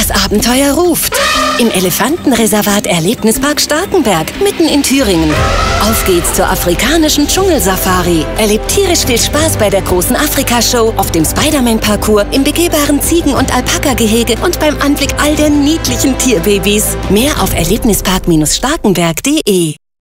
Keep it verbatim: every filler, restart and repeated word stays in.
Das Abenteuer ruft. Im Elefantenreservat Erlebnispark Starkenberg, mitten in Thüringen. Auf geht's zur afrikanischen Dschungelsafari. Erlebt tierisch viel Spaß bei der großen Afrika-Show, auf dem Spider-Man-Parcours, im begehbaren Ziegen- und Alpaka-Gehege und beim Anblick all der niedlichen Tierbabys. Mehr auf erlebnispark Starkenberg punkt de.